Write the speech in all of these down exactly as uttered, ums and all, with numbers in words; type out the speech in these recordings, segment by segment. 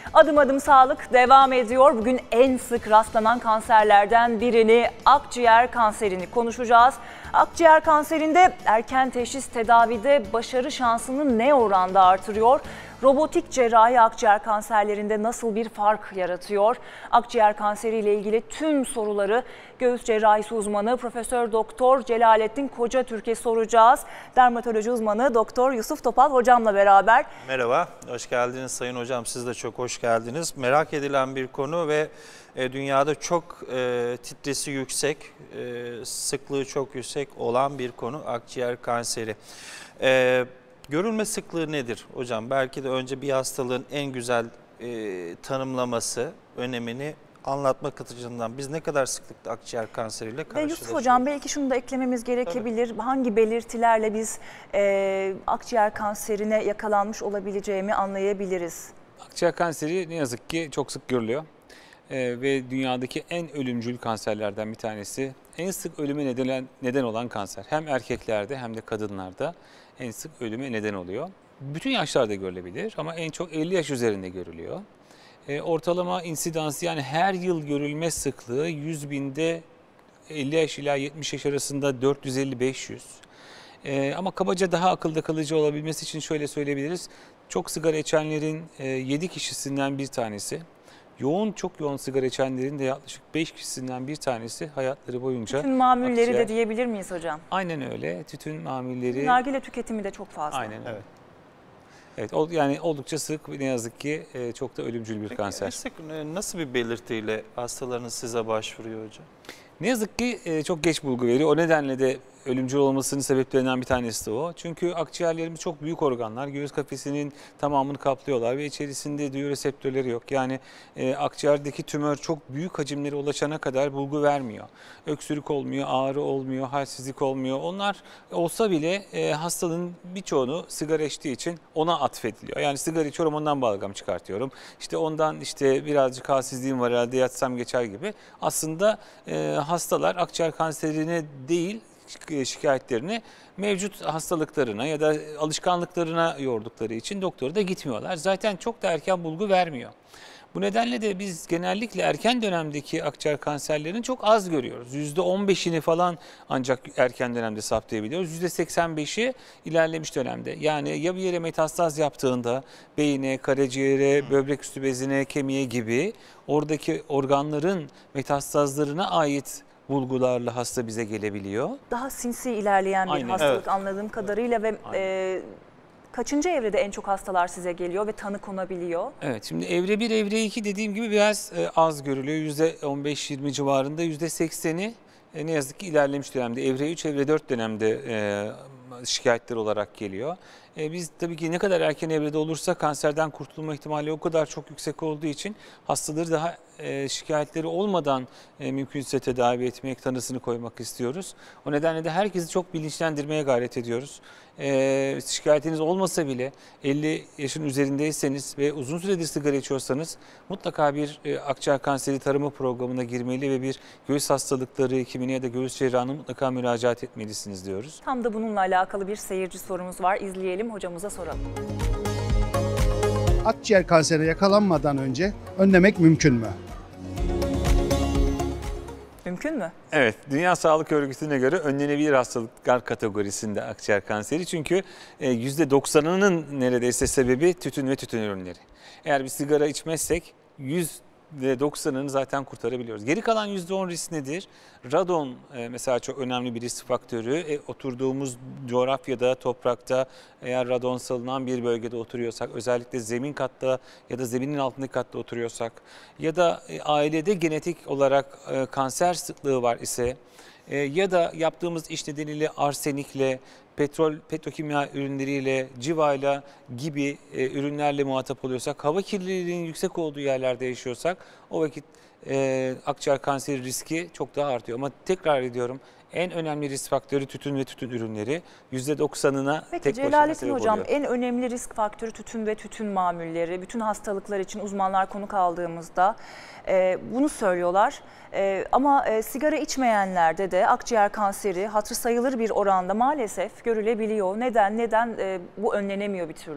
Adım adım sağlık devam ediyor. Bugün en sık rastlanan kanserlerden birini, akciğer kanserini konuşacağız. Akciğer kanserinde erken teşhis tedavide başarı şansını ne oranda artırıyor? Robotik cerrahi akciğer kanserlerinde nasıl bir fark yaratıyor? Akciğer kanseriyle ilgili tüm soruları göğüs cerrahisi uzmanı Profesör Doktor Celalettin Kocatürk'e soracağız. Dermatoloji uzmanı Doktor Yusuf Topal hocamla beraber. Merhaba, hoş geldiniz Sayın Hocam. Siz de çok hoş geldiniz. Merak edilen bir konu ve e, dünyada çok e, titresi yüksek, e, sıklığı çok yüksek olan bir konu akciğer kanseri. E, görülme sıklığı nedir hocam? Belki de önce bir hastalığın en güzel e, tanımlaması, önemini anlatmak açısından biz ne kadar sıklıkla akciğer kanseriyle karşılaşıyoruz? Yusuf Hocam belki şunu da eklememiz gerekebilir. Tabii. Hangi belirtilerle biz e, akciğer kanserine yakalanmış olabileceğimi anlayabiliriz? Akciğer kanseri ne yazık ki çok sık görülüyor e, ve dünyadaki en ölümcül kanserlerden bir tanesi. En sık ölüme neden, neden olan kanser. Hem erkeklerde hem de kadınlarda en sık ölüme neden oluyor. Bütün yaşlarda görülebilir ama en çok elli yaş üzerinde görülüyor. E, ortalama insidansı yani her yıl görülme sıklığı yüz binde elli yaş ila yetmiş yaş arasında dört yüz elli beş yüz. E, ama kabaca daha akılda kalıcı olabilmesi için şöyle söyleyebiliriz. Çok sigara içenlerin e, yedi kişisinden bir tanesi, yoğun çok yoğun sigara içenlerin de yaklaşık beş kişisinden bir tanesi hayatları boyunca. Tütün mamulleri akciğer... de diyebilir miyiz hocam? Aynen öyle. Tütün mamulleri. Nargile tüketimi de çok fazla. Aynen evet. Evet, yani oldukça sık ne yazık ki çok da ölümcül bir Peki, kanser. Sık, nasıl bir belirtiyle hastalarınız size başvuruyor hocam? Ne yazık ki çok geç bulgu veriyor. O nedenle de ölümcül olmasının sebeplerinden bir tanesi de o. Çünkü akciğerlerimiz çok büyük organlar. Göğüs kafesinin tamamını kaplıyorlar ve içerisinde duyu reseptörleri yok. Yani e, akciğerdeki tümör çok büyük hacimlere ulaşana kadar bulgu vermiyor. Öksürük olmuyor, ağrı olmuyor, halsizlik olmuyor. Onlar olsa bile e, hastalığın birçoğunu sigara içtiği için ona atfediliyor. Yani sigara içiyorum ondan balgam çıkartıyorum. İşte ondan işte birazcık halsizliğim var herhalde yatsam geçer gibi. Aslında e, hastalar akciğer kanserine değil, şikayetlerini mevcut hastalıklarına ya da alışkanlıklarına yordukları için doktora da gitmiyorlar. Zaten çok da erken bulgu vermiyor. Bu nedenle de biz genellikle erken dönemdeki akciğer kanserlerini çok az görüyoruz. yüzde on beşini falan ancak erken dönemde saptayabiliyoruz. yüzde seksen beşi ilerlemiş dönemde. Yani ya bir yere metastaz yaptığında beyine, karaciğere, böbrek üstü bezine, kemiğe gibi oradaki organların metastazlarına ait bulgularla hasta bize gelebiliyor. Daha sinsi ilerleyen bir Aynen. hastalık Evet. anladığım kadarıyla ve e, kaçıncı evrede en çok hastalar size geliyor ve tanı konabiliyor? Evet, şimdi evre bir, evre iki dediğim gibi biraz e, az görülüyor. yüzde on beş yirmi civarında, yüzde sekseni e, ne yazık ki ilerlemiş dönemde. Evre üç, evre dört dönemde e, şikayetler olarak geliyor. E, biz tabii ki ne kadar erken evrede olursa kanserden kurtulma ihtimali o kadar çok yüksek olduğu için hastaları daha e, şikayetleri olmadan e, mümkünse tedavi etmek, tanısını koymak istiyoruz. O nedenle de herkesi çok bilinçlendirmeye gayret ediyoruz. E, şikayetiniz olmasa bile elli yaşın üzerindeyseniz ve uzun süredir sigara içiyorsanız mutlaka bir e, akciğer kanseri tarama programına girmeli ve bir göğüs hastalıkları hekimine ya da göğüs cerrahına mutlaka müracaat etmelisiniz diyoruz. Tam da bununla alakalı bir seyirci sorumuz var. İzleyelim, hocamıza soralım. Akciğer kanserine yakalanmadan önce önlemek mümkün mü? Mümkün mü? Evet, Dünya Sağlık Örgütü'ne göre önlenebilir hastalıklar kategorisinde akciğer kanseri. Çünkü yüzde doksanının neredeyse sebebi tütün ve tütün ürünleri. Eğer bir sigara içmezsek yüzde doksanını zaten kurtarabiliyoruz. Geri kalan yüzde on risk nedir? Radon mesela çok önemli bir risk faktörü. E, oturduğumuz coğrafyada, toprakta eğer radon salınan bir bölgede oturuyorsak, özellikle zemin katta ya da zeminin altındaki katta oturuyorsak ya da e, ailede genetik olarak e, kanser sıklığı var ise e, ya da yaptığımız iş nedeniyle arsenikle, petrol, petrokimya ürünleriyle, civayla gibi e, ürünlerle muhatap oluyorsak, hava kirliliğinin yüksek olduğu yerlerde yaşıyorsak o vakit e, akciğer kanseri riski çok daha artıyor. Ama tekrar ediyorum, en önemli risk faktörü tütün ve tütün ürünleri. yüzde doksanına Peki, tek başına Celalettin sebep Hocam, oluyor. en önemli risk faktörü tütün ve tütün mamulleri. Bütün hastalıklar için uzmanlar konuk aldığımızda e, bunu söylüyorlar. E, ama e, sigara içmeyenlerde de akciğer kanseri hatırı sayılır bir oranda maalesef görülebiliyor. Neden? Neden e, bu önlenemiyor bir türlü?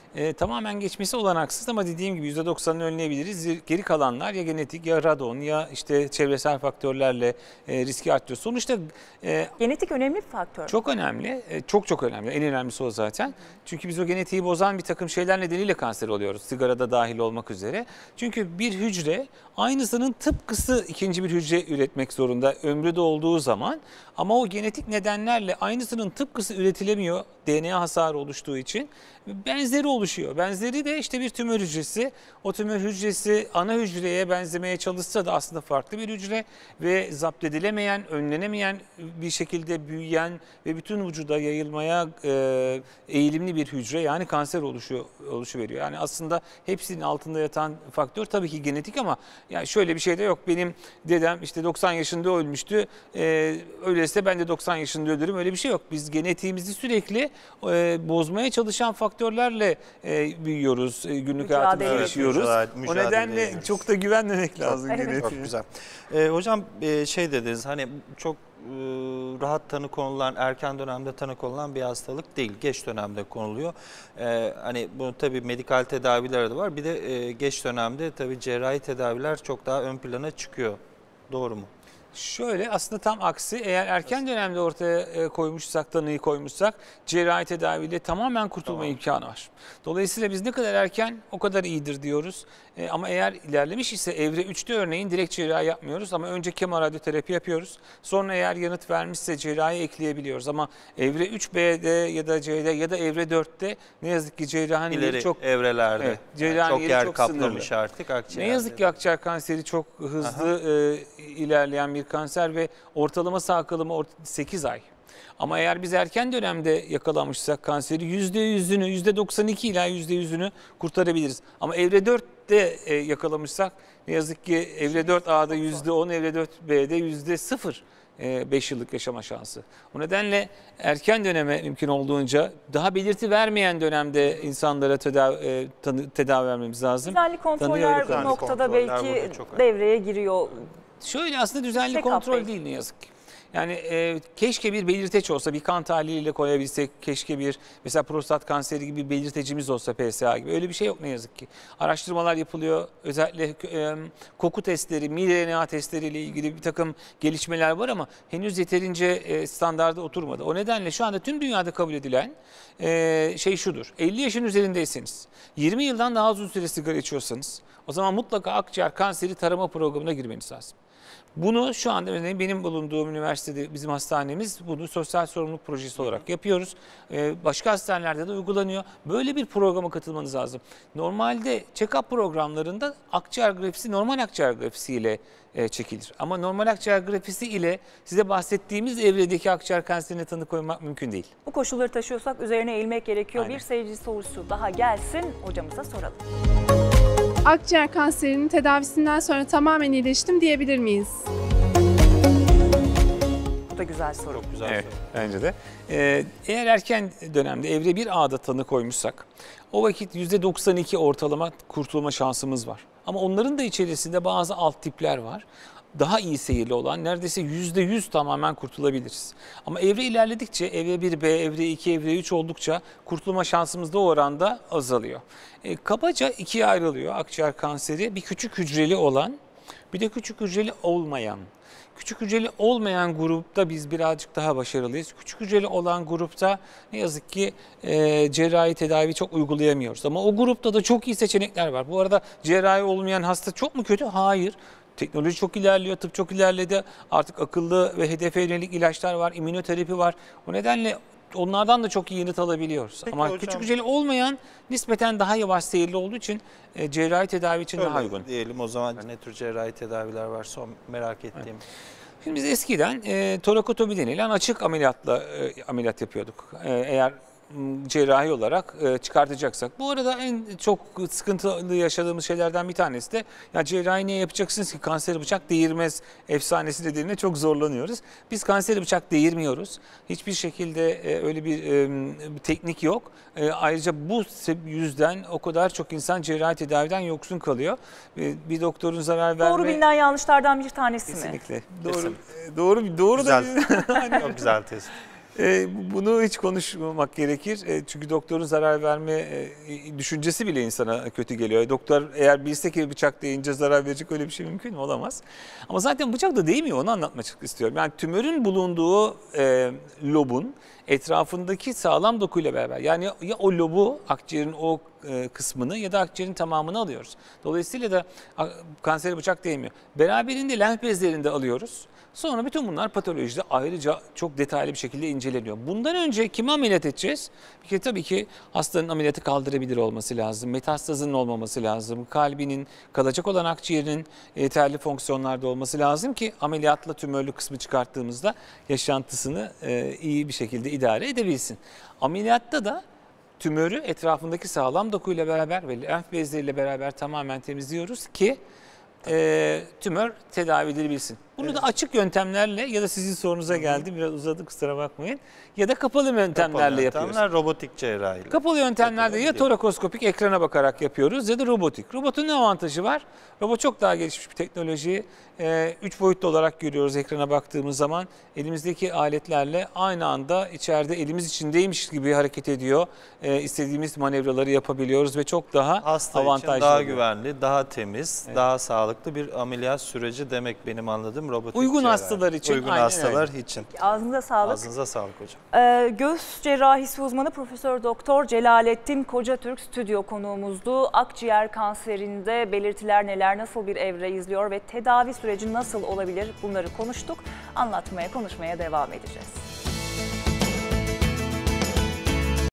e, tamamen geçmesi olanaksız ama dediğim gibi yüzde doksanını önleyebiliriz. Geri kalanlar ya genetik ya radon ya işte çevresel faktörlerle e, riski artıyor. Sonuçta e, genetik önemli bir faktör. Çok önemli, e, çok çok önemli. En önemlisi o zaten. Çünkü biz o genetiği bozan bir takım şeyler nedeniyle kanser oluyoruz. Sigarada dahil olmak üzere. Çünkü bir hücre aynısının tıpkısı ikinci bir hücre üretmek zorunda ömrü de olduğu zaman. Ama o genetik nedenlerle aynısının tıpkısı üretilemiyor D N A hasarı oluştuğu için. Benzeri oluşuyor. Benzeri de işte bir tümör hücresi. O tümör hücresi ana hücreye benzemeye çalışsa da aslında farklı bir hücre ve zapt edilemeyen, önlenemeyen bir şekilde büyüyen ve bütün vücuda yayılmaya e, eğilimli bir hücre, yani kanser oluşu oluşuveriyor. Yani aslında hepsinin altında yatan faktör tabii ki genetik ama yani şöyle bir şey de yok. Benim dedem işte doksan yaşında ölmüştü. E, öyleyse ben de doksan yaşında ölürüm. Öyle bir şey yok. Biz genetiğimizi sürekli e, bozmaya çalışan faktörlerle e, büyüyoruz. E, günlük Mücadele hayatımızda ediyoruz. yaşıyoruz. Mücadele- O mücadele nedenle ediyoruz. çok da güvenmemek lazım Evet. genetiğe. Çok güzel. Ee, hocam e, şey dediniz, hani çok e, rahat tanı konulan, erken dönemde tanı konulan bir hastalık değil. Geç dönemde konuluyor. Ee, hani bunun tabii medikal tedaviler de var. Bir de e, geç dönemde tabii cerrahi tedaviler çok daha ön plana çıkıyor. Doğru mu? Şöyle, aslında tam aksi, eğer erken dönemde ortaya e, koymuşsak, tanıyı koymuşsak cerrahi tedaviyle tamamen kurtulma Tamam. imkanı var. Dolayısıyla biz ne kadar erken o kadar iyidir diyoruz. E, ama eğer ilerlemiş ise evre üçte örneğin direkt cerrahi yapmıyoruz ama önce kemoradyoterapi yapıyoruz. Sonra eğer yanıt vermişse cerrahi ekleyebiliyoruz ama evre üç B'de ya da C'de ya da evre dörtte ne yazık ki cerrahinin yeri İleri çok evrelerde. Evet, Yani cerrahi çok yeri yer çok kaplamış sınırlı. artık akciğer. Ne yazık ki akciğer kanseri çok hızlı e, ilerleyen bir kanser ve ortalama sağ kalımı sekiz ay. Ama eğer biz erken dönemde yakalamışsak kanseri yüzde yüzünü, yüzde doksan iki ila yüzde yüzünü kurtarabiliriz. Ama evre dörtte e, yakalamışsak ne yazık ki evre dört A'da yüzde on, evre dört B'de yüzde sıfır. beş yıllık yaşama şansı. O nedenle erken döneme mümkün olduğunca daha belirti vermeyen dönemde insanlara tedavi, tedavi vermemiz lazım. Düzenli kontroller bu Düzenli noktada kontroller belki burada çok devreye giriyor. Şöyle, aslında düzenli Check-up kontrol değil. değil ne yazık ki. Yani e, keşke bir belirteç olsa, bir kan tahliliyle koyabilsek, keşke bir mesela prostat kanseri gibi bir belirtecimiz olsa, P S A gibi. Öyle bir şey yok ne yazık ki. Araştırmalar yapılıyor. Özellikle e, koku testleri, mide D N A testleriyle ilgili bir takım gelişmeler var ama henüz yeterince e, standarda oturmadı. O nedenle şu anda tüm dünyada kabul edilen e, şey şudur. elli yaşın üzerindeyseniz, yirmi yıldan daha uzun süre sigara içiyorsanız o zaman mutlaka akciğer kanseri tarama programına girmeniz lazım. Bunu şu anda örneğin benim bulunduğum üniversitede, bizim hastanemiz bunu sosyal sorumluluk projesi olarak yapıyoruz. Ee, başka hastanelerde de uygulanıyor. Böyle bir programa katılmanız lazım. Normalde check-up programlarında akciğer grafisi normal akciğer grafisi ile e, çekilir. Ama normal akciğer grafisi ile size bahsettiğimiz evredeki akciğer kanserine tanı koymak mümkün değil. Bu koşulları taşıyorsak üzerine eğilmek gerekiyor. Aynen. Bir seyirci sorusu daha gelsin, hocamıza soralım. Akciğer kanserinin tedavisinden sonra tamamen iyileştim diyebilir miyiz? Bu da güzel soru. Çok güzel Evet, soru. bence de. Ee, eğer erken dönemde evre bir A'da tanı koymuşsak o vakit yüzde doksan iki ortalama kurtulma şansımız var. Ama onların da içerisinde bazı alt tipler var. Daha iyi seyirli olan neredeyse yüzde yüz tamamen kurtulabiliriz. Ama evre ilerledikçe evre bir B, evre iki, evre üç oldukça kurtulma şansımız da o oranda azalıyor. E, kabaca ikiye ayrılıyor akciğer kanseri. Bir küçük hücreli olan, bir de küçük hücreli olmayan. Küçük hücreli olmayan grupta biz birazcık daha başarılıyız. Küçük hücreli olan grupta ne yazık ki e, cerrahi tedavi çok uygulayamıyoruz. Ama o grupta da çok iyi seçenekler var. Bu arada cerrahi olmayan hasta çok mu kötü? Hayır. Teknoloji çok ilerliyor, tıp çok ilerledi. Artık akıllı ve hedefe yönelik ilaçlar var, immünoterapi var. O nedenle onlardan da çok iyi yanıt alabiliyoruz. Peki Ama hocam, küçük hücreli olmayan nispeten daha yavaş seyirli olduğu için e, cerrahi tedavi için daha Öyle uygun. diyelim o zaman, ne tür cerrahi tedaviler var son merak ettiğim. Şimdi biz eskiden e, torakotomi denilen açık ameliyatla e, ameliyat yapıyorduk. E, eğer m, cerrahi olarak e, çıkartacaksak. Bu arada en çok sıkıntılı yaşadığımız şeylerden bir tanesi de ya cerrahi niye yapacaksınız ki, kanseri bıçak değirmez efsanesi dediğine çok zorlanıyoruz. Biz kanseri bıçak değirmiyoruz. Hiçbir şekilde e, öyle bir, e, bir teknik yok. E, ayrıca bu yüzden o kadar çok insan cerrahi tedaviden yoksun kalıyor. E, bir doktorun zarar verme... Doğru bilinen yanlışlardan bir tanesi mi? Kesinlikle. Doğru. Kesinlikle. Doğru. Doğru Güzel. da Çok güzel tespit. E, bunu hiç konuşmamak gerekir. E, çünkü doktorun zarar verme e, düşüncesi bile insana kötü geliyor. Doktor eğer bilse ki bıçak değince zarar verecek, öyle bir şey mümkün mü? Olamaz. Ama zaten bıçak da değmiyor, onu anlatmak istiyorum. Yani tümörün bulunduğu e, lobun etrafındaki sağlam dokuyla beraber, yani ya o lobu, akciğerin o e, kısmını ya da akciğerin tamamını alıyoruz. Dolayısıyla da a, kansere bıçak değmiyor. Beraberinde lenf bezlerini de alıyoruz. Sonra bütün bunlar patolojide ayrıca çok detaylı bir şekilde inceleniyor. Bundan önce kimi ameliyat edeceğiz? Bir kere tabii ki hastanın ameliyatı kaldırabilir olması lazım. Metastazının olmaması lazım. Kalbinin, kalacak olan akciğerinin yeterli fonksiyonlarda olması lazım ki ameliyatla tümörlü kısmı çıkarttığımızda yaşantısını e, iyi bir şekilde idare edebilsin. Ameliyatta da tümörü etrafındaki sağlam dokuyla beraber ve lenf bezleriyle beraber tamamen temizliyoruz ki e, tümör tedavi edilebilsin. Bunu evet. da açık yöntemlerle ya da sizin sorunuza geldi, biraz uzadı kusura bakmayın, ya da kapalı yöntemlerle kapalı yapıyoruz. Yöntemler robotik cerrahi. Kapalı yöntemlerde ya torakoskopik ekrana bakarak yapıyoruz ya da robotik. Robotun ne avantajı var? Robot çok daha gelişmiş bir teknoloji. Ee, üç boyutlu olarak görüyoruz ekrana baktığımız zaman. Elimizdeki aletlerle aynı anda içeride elimiz içindeymiş gibi hareket ediyor. Ee, istediğimiz manevraları yapabiliyoruz ve çok daha hasta avantajlı için daha oluyor. güvenli, daha temiz, evet. daha sağlıklı bir ameliyat süreci demek benim anladığım. Robotik uygun cerrahi. hastalar için. Uygun aynen hastalar öyle. için. Ağzınıza sağlık. Ağzınıza sağlık hocam. Ee, göğüs cerrahisi uzmanı Profesör Doktor Celalettin Kocatürk stüdyo konuğumuzdu. Akciğer kanserinde belirtiler neler, nasıl bir evre izliyor ve tedavi süreci nasıl olabilir, bunları konuştuk. Anlatmaya, konuşmaya devam edeceğiz.